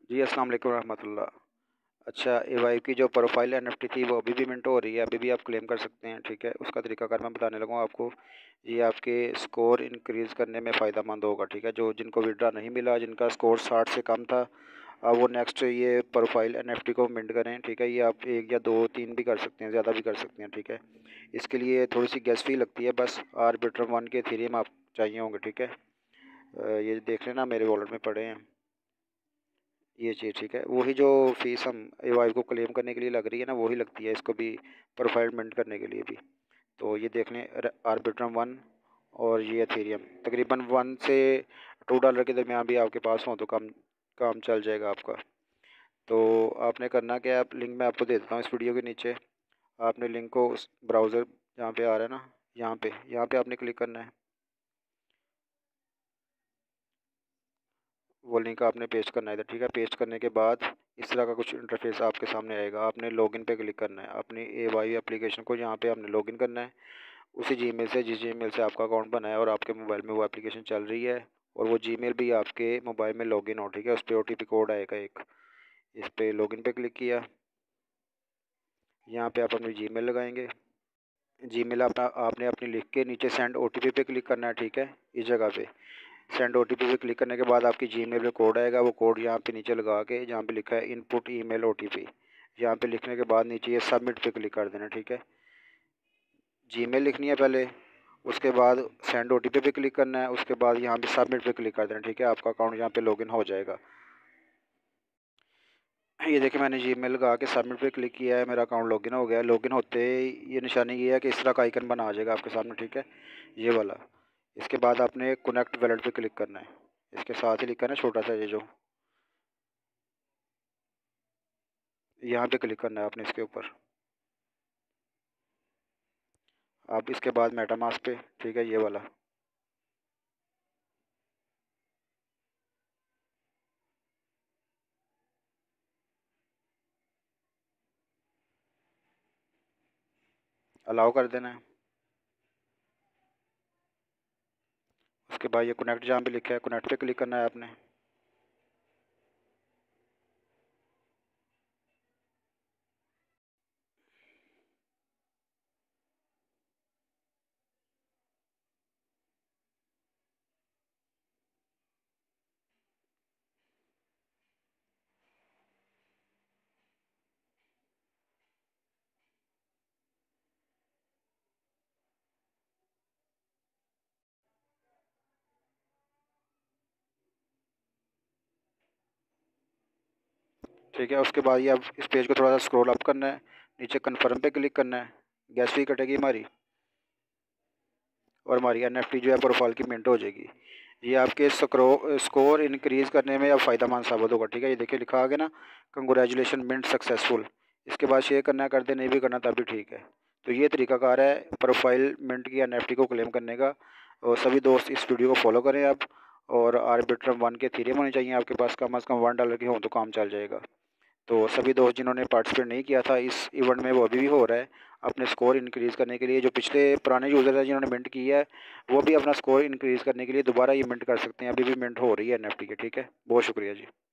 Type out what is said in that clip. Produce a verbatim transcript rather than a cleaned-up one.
जी अस्सलाम वालेकुम रहमतुल्लाह। अच्छा, ए वाई की जो प्रोफाइल एन एफ टी थी वो अभी भी मिंट हो रही है, अभी भी आप क्लेम कर सकते हैं। ठीक है, उसका तरीकाकार मैं बताने लगा हूँ आपको। ये आपके स्कोर इंक्रीज़ करने में फ़ायदेमंद होगा। ठीक है, जो जिनको विड्रा नहीं मिला, जिनका स्कोर साठ से कम था, अब वो नेक्स्ट ये प्रोफाइल एन एफ टी को मिंट करें। ठीक है, ये आप एक या दो तीन भी कर सकते हैं, ज़्यादा भी कर सकते हैं। ठीक है, इसके लिए थोड़ी सी गैस फी लगती है, बस आर्बिट्रम वन के थीरियम आप चाहिए होंगे। ठीक है, ये देख लेना मेरे वॉलेट में पड़े हैं ये चीज़। ठीक है, वही जो फीस हम ए वाई को क्लेम करने के लिए लग रही है ना, वही लगती है इसको भी प्रोफाइल मिंट करने के लिए भी। तो ये देख लें, आर्बिट्रम वन और ये एथेरियम तकरीबन वन से टू डॉलर के दरमियान भी आपके पास हो तो काम काम चल जाएगा आपका। तो आपने करना क्या है, आप लिंक मैं आपको दे देता हूँ इस वीडियो के नीचे। आपने लिंक को उस ब्राउज़र जहाँ पे आ रहा है ना, यहाँ पे यहाँ पे आपने क्लिक करना है। वो लिंक आपने पेस्ट करना है इधर। ठीक है, पेस्ट करने के बाद इस तरह का कुछ इंटरफेस आपके सामने आएगा। आपने लॉगिन पे क्लिक करना है, अपनी ए वाई एप्लीकेशन को यहाँ पे आपने लॉगिन करना है उसी जीमेल से जिस जीमेल से आपका अकाउंट बना है और आपके मोबाइल में वो एप्लीकेशन चल रही है, और वो जीमेल भी आपके मोबाइल में लॉगिन हो। ठीक है, उस पर ओ टी पी कोड आएगा एक, इस पर लॉगिन पे क्लिक किया। यहाँ पे आप अपनी जीमेल लगाएंगे। जीमेल अपना आपने अपनी लिख के नीचे सेंड ओ टी पी पे क्लिक करना है। ठीक है, इस जगह पे सेंड ओ टी पी पे क्लिक करने के बाद आपकी जीमेल पे कोड आएगा, वो कोड यहाँ पे नीचे लगा के जहाँ पे लिखा है input email O T P, यहाँ पे लिखने के बाद नीचे ये सबमिट पे क्लिक कर देना। ठीक है, जीमेल लिखनी है पहले, उसके बाद सेंड ओ टी पी पे क्लिक करना है, उसके बाद यहाँ पे सबमिट पे क्लिक कर देना। ठीक है, आपका अकाउंट यहाँ पे लॉगिन हो जाएगा। ये देखिए, मैंने जीमेल लगा के सबमिट पे क्लिक किया है, मेरा अकाउंट लॉगिन हो गया है। लॉगिन होते ही ये निशानी ये है कि इस तरह का आइकन बना आ जाएगा आपके सामने। ठीक है, ये वाला। इसके बाद आपने कनेक्ट वैलेट पे क्लिक करना है, इसके साथ ही लिखा है ना छोटा सा ये जो, यहाँ पे क्लिक करना है आपने इसके ऊपर। आप इसके बाद मेटामास्क पे, ठीक है, ये वाला अलाउ कर देना है। उसके बाद ये कनेक्ट जहाँ पे लिखा है कनेक्ट पे क्लिक करना है आपने। ठीक है, उसके बाद ये अब इस पेज को थोड़ा सा स्क्रॉल अप करना है, नीचे कन्फर्म पे क्लिक करना है। गैस फी कटेगी हमारी और हमारी एन एफ टी जो है प्रोफाइल की मिंट हो जाएगी। ये आपके स्क्रो स्कोर इंक्रीज़ करने में अब फ़ायदेमंद साबित होगा। ठीक है, ये देखिए लिखा आ गया ना, कंग्रेचुलेशन मिंट सक्सेसफुल। इसके बाद शेयर करना है, कर दे, नहीं भी करना तब भी ठीक है। तो ये तरीकाकार है प्रोफाइल मिंट की एन एफ टी को क्लेम करने का। और सभी दोस्त इस वीडियो को फॉलो करें आप, और आर्बिट्रम वन के थीरियम होनी चाहिए आपके पास, कम अज़ कम वन डॉलर के हों तो काम चल जाएगा। तो सभी दोस्त जिन्होंने पार्टिसिपेट नहीं किया था इस इवेंट में, वो अभी भी हो रहा है अपने स्कोर इंक्रीज़ करने के लिए। जो पिछले पुराने यूज़र हैं जिन्होंने मिंट किया है, वो भी अपना स्कोर इंक्रीज़ करने के लिए दोबारा ये मिंट कर सकते हैं। अभी भी मिंट हो रही है एन एफ टी के। ठीक है, बहुत शुक्रिया जी।